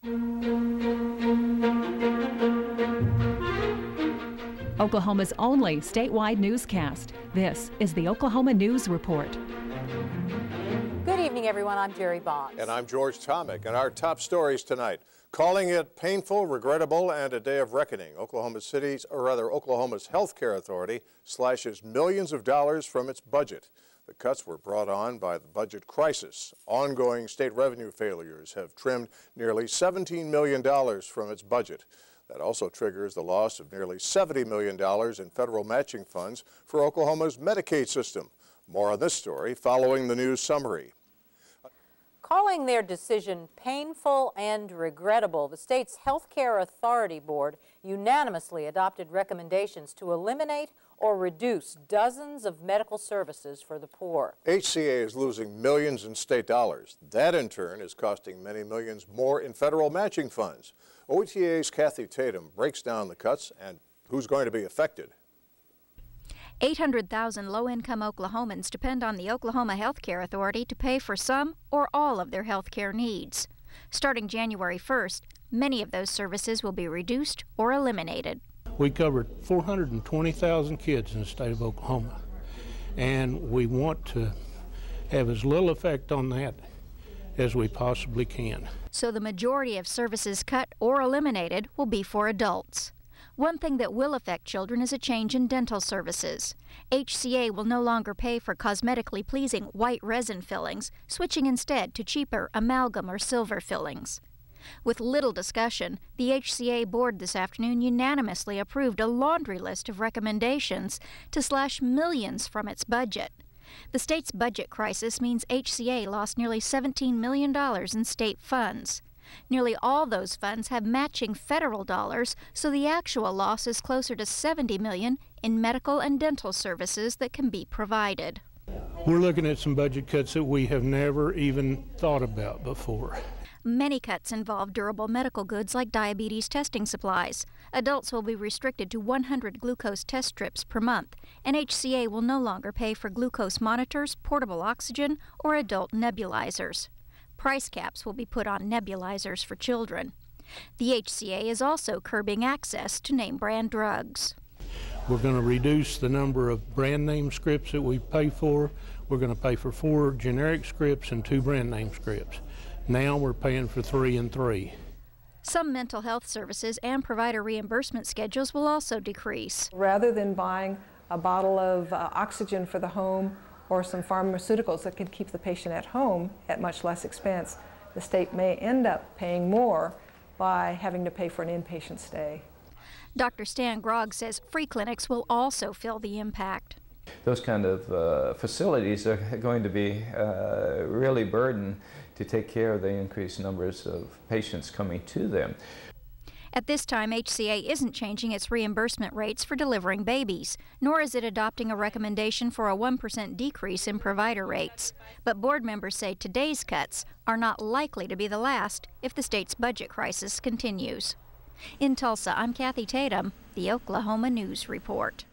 Oklahoma's only statewide newscast. This is the Oklahoma News Report. Good evening, everyone. I'm Jerry Boggs. And I'm George Tomic. And our top stories tonight, calling it painful, regrettable, and a day of reckoning. Oklahoma's Health Care Authority slashes millions of dollars from its budget. The cuts were brought on by the budget crisis. Ongoing state revenue failures have trimmed nearly $17 million from its budget. That also triggers the loss of nearly $70 million in federal matching funds for Oklahoma's Medicaid system. More on this story following the news summary. Calling their decision painful and regrettable, the state's Health Care Authority Board unanimously adopted recommendations to eliminate or reduce dozens of medical services for the poor. HCA is losing millions in state dollars. That, in turn, is costing many millions more in federal matching funds. OETA's Kathy Tatum breaks down the cuts and who's going to be affected. 800,000 low-income Oklahomans depend on the Oklahoma Health Care Authority to pay for some or all of their health care needs. Starting January 1st, many of those services will be reduced or eliminated. We covered 420,000 kids in the state of Oklahoma, and we want to have as little effect on that as we possibly can. So the majority of services cut or eliminated will be for adults. One thing that will affect children is a change in dental services. HCA will no longer pay for cosmetically pleasing white resin fillings, switching instead to cheaper amalgam or silver fillings. With little discussion, the HCA board this afternoon unanimously approved a laundry list of recommendations to slash millions from its budget. The state's budget crisis means HCA lost nearly $17 million in state funds. Nearly all those funds have matching federal dollars, so the actual loss is closer to $70 million in medical and dental services that can be provided. We're looking at some budget cuts that we have never even thought about before. Many cuts involve durable medical goods like diabetes testing supplies. Adults will be restricted to 100 glucose test strips per month, and HCA will no longer pay for glucose monitors, portable oxygen, or adult nebulizers. Price caps will be put on nebulizers for children. The HCA is also curbing access to name-brand drugs. We're going to reduce the number of brand name scripts that we pay for. We're going to pay for 4 generic scripts and 2 brand name scripts. Now we're paying for 3 and 3. Some mental health services and provider reimbursement schedules will also decrease. Rather than buying a bottle of oxygen for the home or some pharmaceuticals that can keep the patient at home at much less expense, the state may end up paying more by having to pay for an inpatient stay. Dr. Stan Grogg says free clinics will also feel the impact. Those kind of facilities are going to be really burdened to take care of the increased numbers of patients coming to them. At this time, HCA isn't changing its reimbursement rates for delivering babies, nor is it adopting a recommendation for a 1% decrease in provider rates. But board members say today's cuts are not likely to be the last if the state's budget crisis continues. In Tulsa, I'm Kathy Tatum, the Oklahoma News Report.